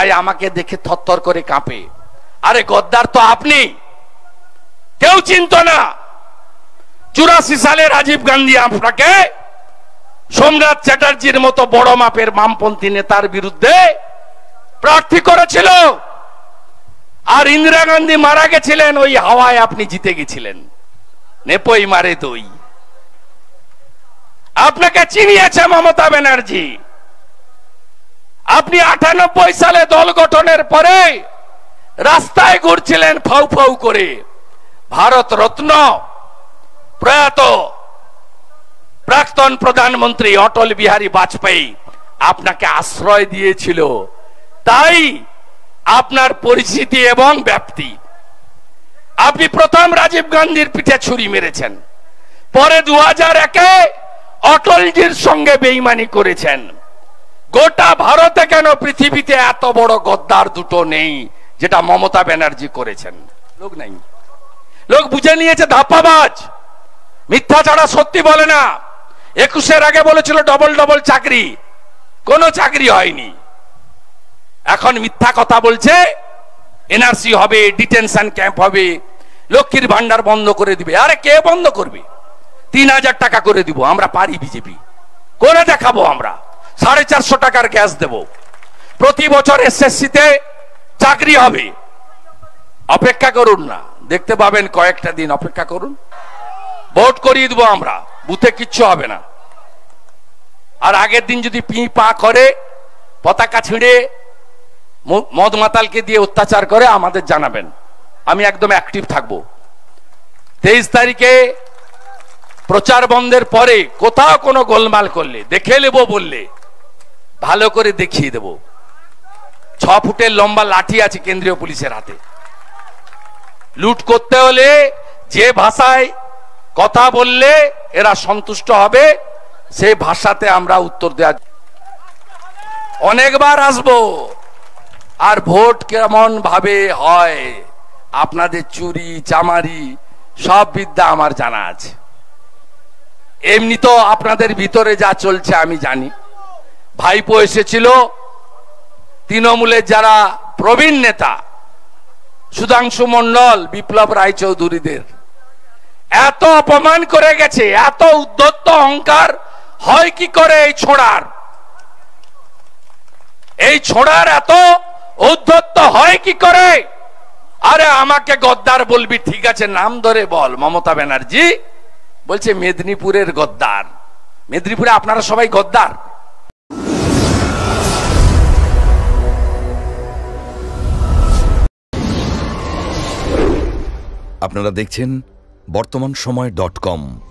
তাই আমাকে দেখে থরথর করে কাঁপে। আরে গদ্দার তো আপনি, কেউ চিনত না। 84 সালে রাজীব গান্ধী আপনাকে সোমনাথ চ্যাটার্জির মতো বড় মাপের বামপন্থী নেতার বিরুদ্ধে প্রার্থী করেছিল, আর ইন্দিরা গান্ধী মারা গেছিলেন ওই হাওয়ায় আপনি জিতে গেছিলেন। নেপই মারে দই। আপনাকে চিনিয়েছে মমতা ব্যানার্জি। আপনি 98 সালে দল গঠনের পরে রাস্তায় ঘুরছিলেন ফাউ ফাউ করে। ভারত রত্ন প্রয়াত প্রাক্তন প্রধানমন্ত্রী অটল বিহারী বাজপেয়ী আপনাকে আশ্রয় দিয়েছিল, তাই আপনার পরিচিতি এবং ব্যাপ্তি। আপনি প্রথম রাজীব গান্ধীর পিঠে ছুরি মেরেছেন, পরে 2001-এ অটলজির সঙ্গে বেইমানি করেছেন। গোটা ভারতে কেন পৃথিবীতে এত বড় গদ্দার দুটো নেই যেটা মমতা ব্যানার্জি করেছেন? লোক নাই, লোক বুঝে নিয়েছে ধাপ্পাবাজ, মিথ্যা ছাড়া সত্যি বলে না। 21-এর আগে বলেছিল ডবল ডবল চাকরি, কোনো চাকরি হয়নি। এখন মিথ্যা কথা বলছে, এনআরসি হবে, ডিটেনশন ক্যাম্প হবে, লক্ষ্মীর ভান্ডার বন্ধ করে দিবে। আরে কে বন্ধ করবে? 3000 টাকা করে দিব আমরা, পারি বিজেপি করে দেখাবো আমরা। 450 টাকার গ্যাস দেব, প্রতি বছর এসএসসিতে চাকরি হবে। অপেক্ষা করুন না, দেখতে পাবেন, কয়েকটা দিন অপেক্ষা করুন, ভোট করিয়ে দেবো আমরা, বুথে কিচ্ছু হবে না। আর আগের দিন যদি পি পা করে, পতাকা ছিঁড়ে, মদ মাতালকে দিয়ে অত্যাচার করে, আমাদের জানাবেন, আমি একদম অ্যাক্টিভ থাকবো। 23 তারিখে প্রচার বন্ধের পরে কোথাও কোনো গোলমাল করলে, দেখে নেব বললে ভালো করে দেখিয়ে দেব। 6 ফুটের লম্বা লাঠি আছে কেন্দ্রীয় পুলিশের হাতে। লুট করতে হলে যে ভাষায় কথা বললে এরা সন্তুষ্ট হবে, সেই ভাষাতে আমরা উত্তর দেওয়া। অনেকবার আসবো, আর ভোট কেমন ভাবে হয়, আপনাদের চুরি চামারি সব বিদ্যা আমার জানা আছে। এমনি তো আপনাদের ভিতরে যা চলছে আমি জানি। ভাইপো এসেছিল, তৃণমূলের যারা প্রবীণ নেতা সুধাংশু মন্ডল, বিপ্লব রায়চৌধুরীদের এত অপমান করে গেছে, এত উদ্ধত্ত অহংকার হয় কি করে এই ছোড়ার এত উদ্ধত্ত হয় কি করে? আরে আমাকে গদ্দার বলবি, ঠিক আছে নাম ধরে বল। মমতা ব্যানার্জি বলছে মেদিনীপুরের গদ্দার। মেদিনীপুরে আপনারা সবাই গদ্দার। আপনারা দেখছেন বর্তমানসময়.com।